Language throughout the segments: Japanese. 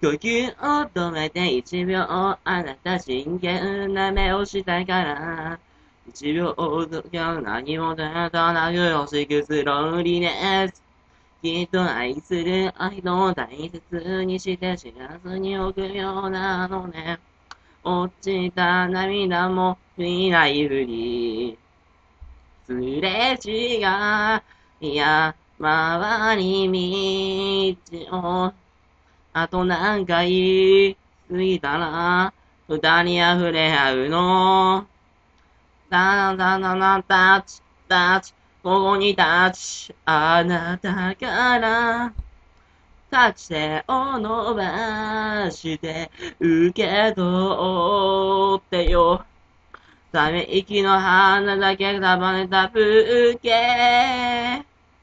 呼吸を止めて1秒、あなた真剣な目をしたから。1秒ずつ何も出たなく欲しくすロンリネス。きっと愛する愛の大切にして知らずにおくようなのね。落ちた涙も見ないふり。すれ違いや、回り道を、あと何回過ぎたら、二人溢れ合うの。だなだなな、タッチ、タッチ、ここにタッチ、あなたから、タッチ手を伸ばして、受け取ってよ。ため息の花だけ束ねたブーケ。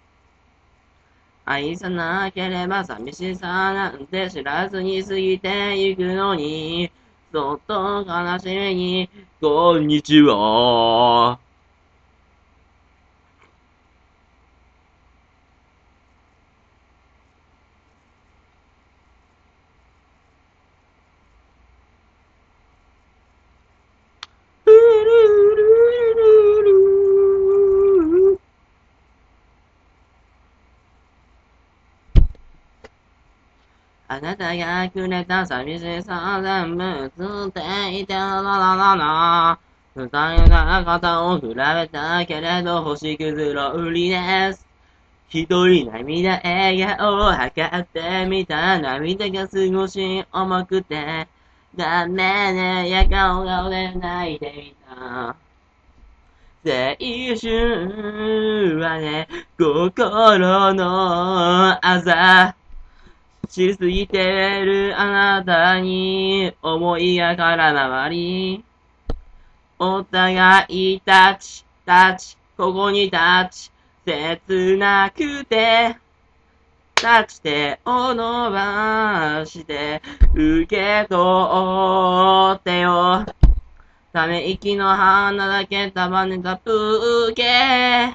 愛さなければ寂しさなんて知らずに過ぎてゆくのに、そっと悲しみに、こんにちは。あなたがくれた寂しさ全部捨ていてらららら。二人が肩を比べたけれど星屑の売りです。一人涙笑顔を測ってみた。涙が少し重くて。ダメね、や顔顔で泣いてみた。青春はね、心の朝。知りすぎてるあなたに思いが空回り。お互いタッチ、タッチ、ここにタッチ。切なくて、タッチ手を伸ばして、受け取ってよ。ため息の花だけ束ねたブーケ。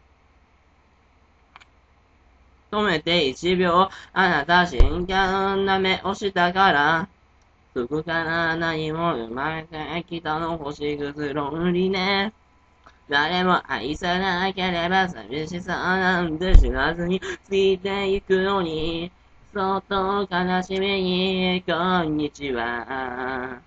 止めて1秒、あなた真剣な目をしたから、そこから何も生まれてきたの星屑ロンリネ。誰も愛さなければ寂しさなんて知らずに過ぎていくのに、そっと悲しみに、こんにちは。